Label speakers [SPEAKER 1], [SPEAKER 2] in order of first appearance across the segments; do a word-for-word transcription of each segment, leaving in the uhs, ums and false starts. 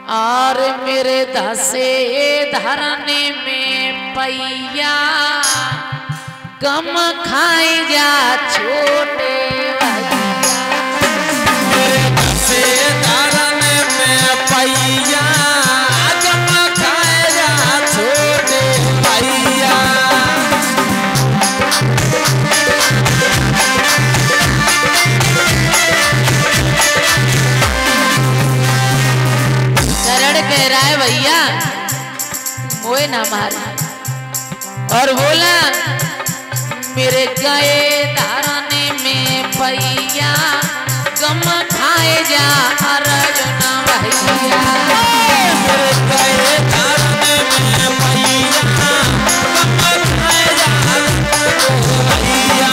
[SPEAKER 1] और मेरे धसे धरने में पैया गम खाए जा छोटे
[SPEAKER 2] मेरे धसे धरने में पैया गम खाए जा छोटे भैया।
[SPEAKER 1] शरण कह रहा है भैया ओए ना मारा और बोला मेरे गए धारने में पैया गम खाए जा अर्जुन भैया।
[SPEAKER 2] मेरे गए धारने में पैया गम खाए जा भैया।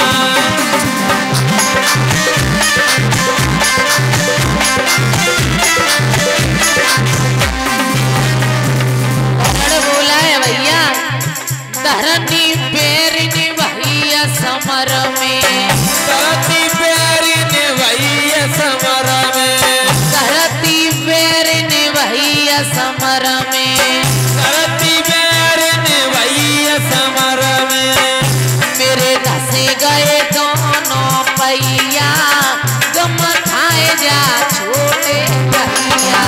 [SPEAKER 1] बोला है भैया धरनी पेरनी भैया समर में
[SPEAKER 2] धरती पेरनी भैया समर में
[SPEAKER 1] धरती पेरनी भैया समर में
[SPEAKER 2] धरती पेरनी भैया समर में
[SPEAKER 1] मेरे धसे गए दोनों पैया गम खाए जा छोटे भैया।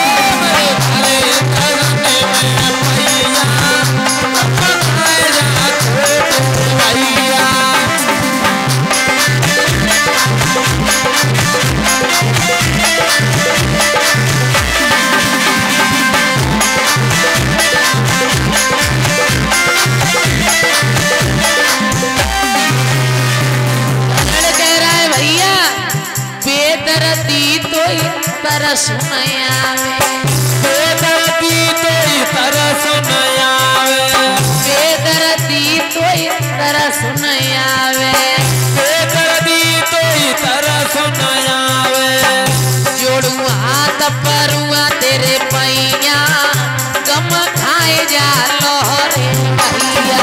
[SPEAKER 1] तरस नयावे
[SPEAKER 2] बेदर्दी तोई तरस नयावे
[SPEAKER 1] बेदर्दी तोई तरस नयावे
[SPEAKER 2] बेदर्दी तोई तरस नयावे
[SPEAKER 1] जोड़ू हाथ परुआ तेरे पैया गम खाए जा लोहरे भैया।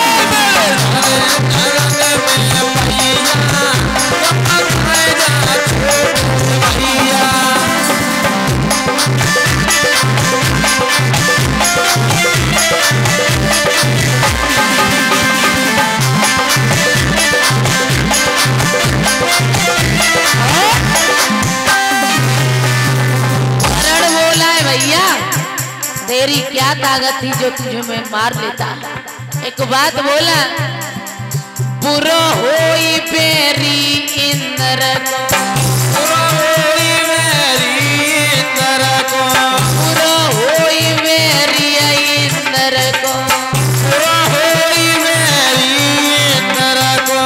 [SPEAKER 1] तेरी क्या ताकत थी जो तुझे मैं मार लेता। एक बात बोला बुरो होई बेरी इंद्र को
[SPEAKER 2] बुरो होई मेरी इंद्र को
[SPEAKER 1] बुरो होई बेरी इंद्र को
[SPEAKER 2] बुरो होई मेरी इंद्र को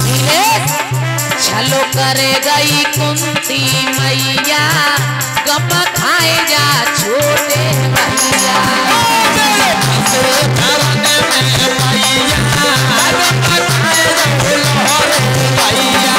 [SPEAKER 1] छलो करेगा ई कुंती मैया गम खाए जा छोटे भैया।
[SPEAKER 2] धरने में पैया गम खाए जा लोहरे भैया।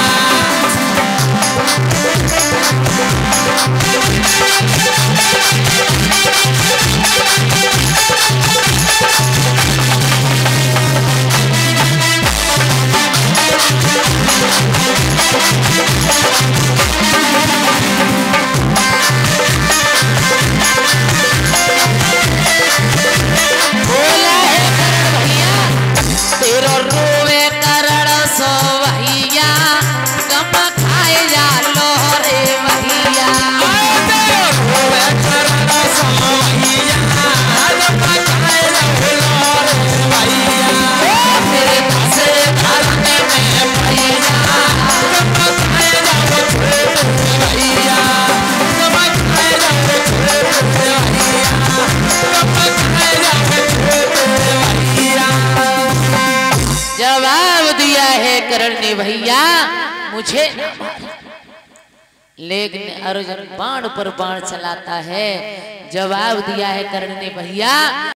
[SPEAKER 1] करने भैया मुझे ना मार। लेकिन अर्जुन बाण पर बाण चलाता है। जवाब दिया है करने भैया